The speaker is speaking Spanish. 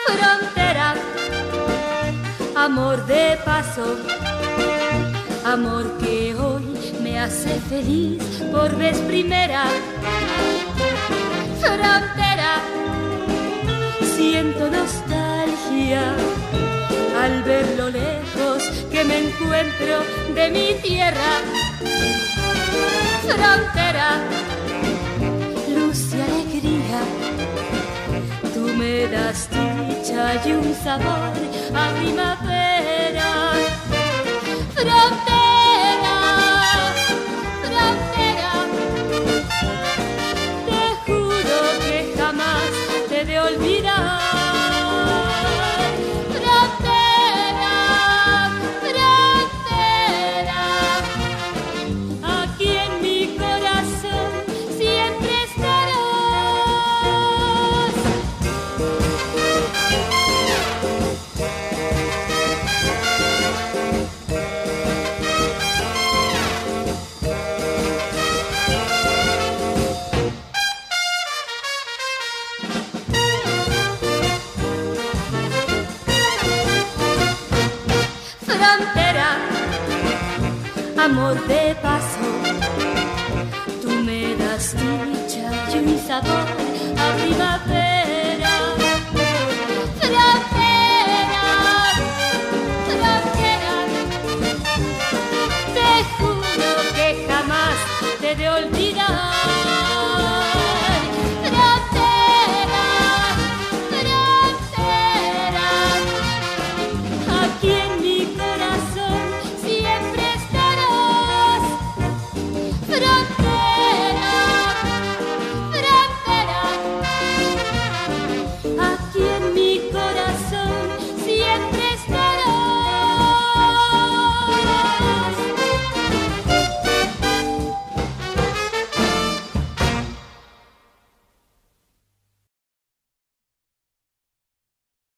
Frontera, amor de paso, amor que hoy me hace feliz por vez primera. Frontera, siento nostalgia al ver lo lejos que me encuentro de mi tierra. Frontera, luz y alegría, tú me das dicha y un sabor a primavera. Frontera, frontera, te juro que jamás te he de olvidar. Frontera, frontera, aquí en mi corazón siempre estarás. Frontera, amor de paso, tú me das dicha y un sabor a primavera.